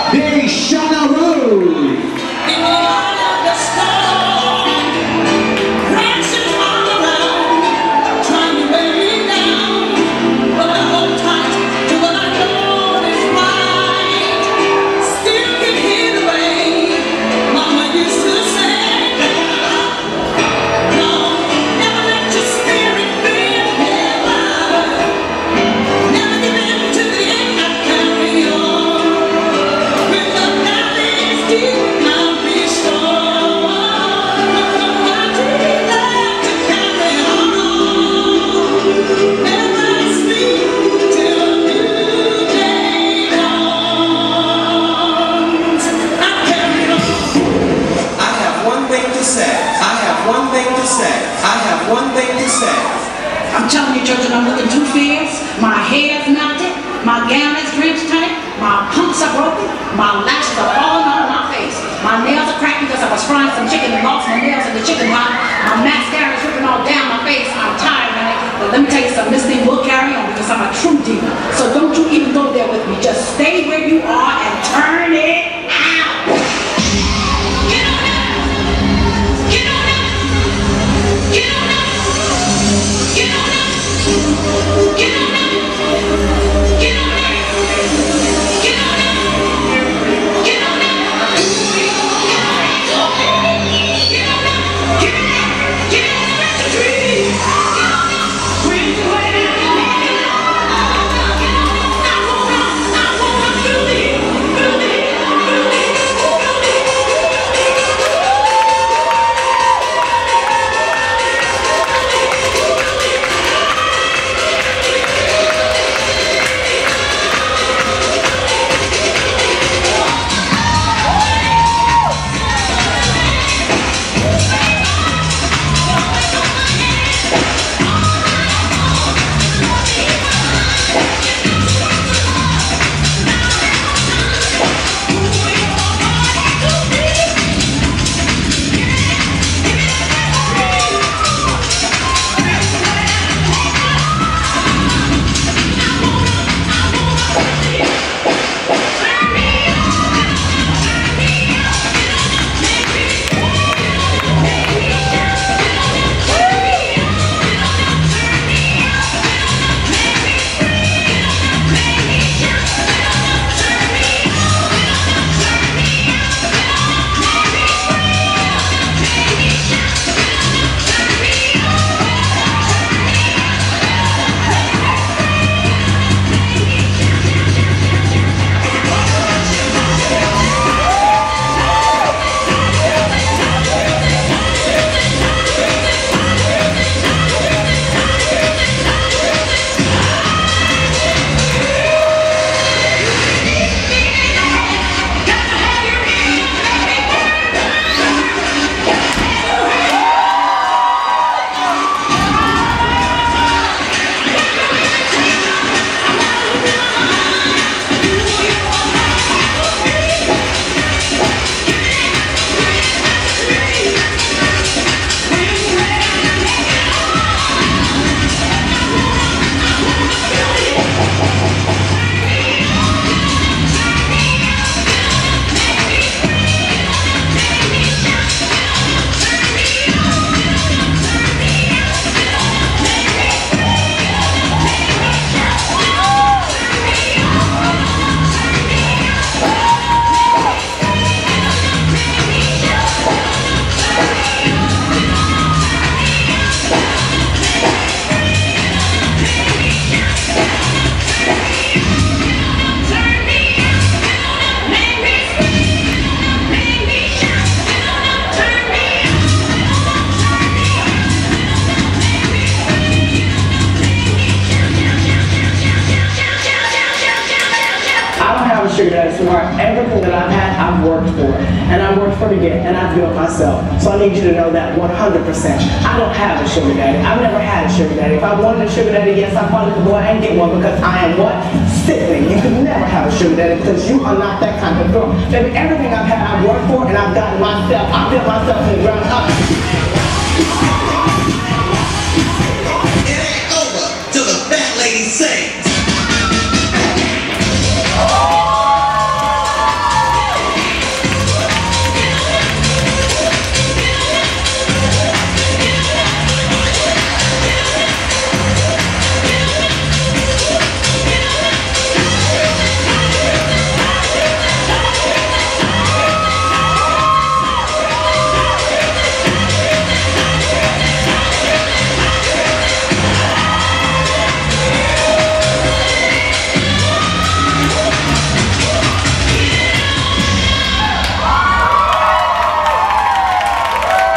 DAYSHAWNA Road. I'm telling you, children, I'm looking too fierce. My hair's melted, my gown is drenched tight, my pumps are broken, my lashes are falling on my face. My nails are cracked because I was frying some chicken and lost my nails in the chicken pot. My mascara is ripping all down my face. I'm tired, man. But let me tell you something, this thing will carry on because I'm a true diva. So don't you even go there with me. Just stay where you are and turn it out. Get on up! Get on up! Get on up! Get on up! Get on up! Get on up! Get on up! Get on up! Everything that I've had, I've worked for. And I worked for it again, and I've built myself. So I need you to know that 100%. I don't have a sugar daddy. I've never had a sugar daddy. If I wanted a sugar daddy, yes, I probably could go out and get one because I am what? Sickening. You could never have a sugar daddy because you are not that kind of girl. Baby, everything I've had, I've worked for, and I've gotten myself. I built myself from the ground up.